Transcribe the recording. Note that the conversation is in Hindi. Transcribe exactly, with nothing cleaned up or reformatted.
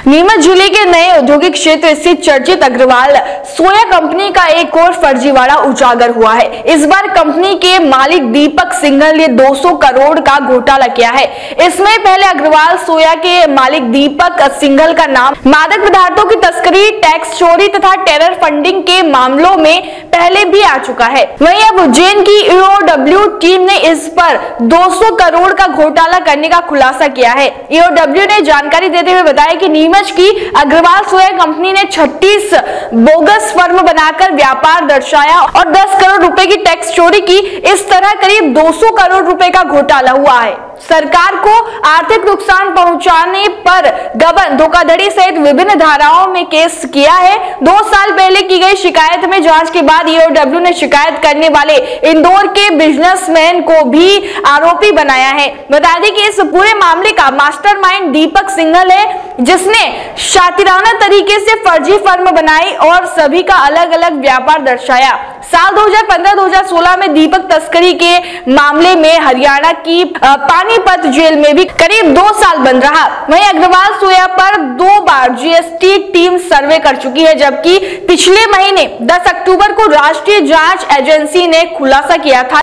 नीमच जिले के नए औद्योगिक क्षेत्र स्थित चर्चित अग्रवाल सोया कंपनी का एक और फर्जीवाड़ा उजागर हुआ है। इस बार कंपनी के मालिक दीपक सिंघल ने दो सौ करोड़ का घोटाला किया है। इसमें पहले अग्रवाल सोया के मालिक दीपक सिंघल का नाम मादक पदार्थों की तस्करी, टैक्स चोरी तथा टेरर फंडिंग के मामलों में पहले भी आ चुका है। वहीं अब उज्जैन की ईओडब्ल्यू टीम ने इस पर दो सौ करोड़ का घोटाला करने का खुलासा किया है। ईओडब्ल्यू ने जानकारी देते हुए बताया कि नीमच की अग्रवाल सोया कंपनी ने छत्तीस बोगस फर्म बनाकर व्यापार दर्शाया और दस करोड़ रुपए की टैक्स चोरी की। इस तरह करीब दो सौ करोड़ रुपए का घोटाला हुआ है। सरकार को आर्थिक नुकसान पहुंचाने पर गबन, धोखाधड़ी सहित विभिन्न धाराओं में केस किया है। दो साल पहले की गई शिकायत में जांच के बाद ईओडब्ल्यू ने शिकायत करने वाले इंदौर के बिजनेसमैन को भी आरोपी बनाया है। बता दें कि इस पूरे मामले का मास्टरमाइंड दीपक सिंघल है, जिसने शातिराना तरीके से फर्जी फर्म बनाई और सभी का अलग अलग व्यापार दर्शाया। साल दो हज़ार पंद्रह दो हज़ार सोलह में दीपक तस्करी के मामले में हरियाणा की पानीपत जेल में भी करीब दो साल बंद रहा। वहीं अग्रवाल सोया पर दो बार जीएसटी टीम सर्वे कर चुकी है, जबकि पिछले महीने दस अक्टूबर को राष्ट्रीय जांच एजेंसी ने खुलासा किया था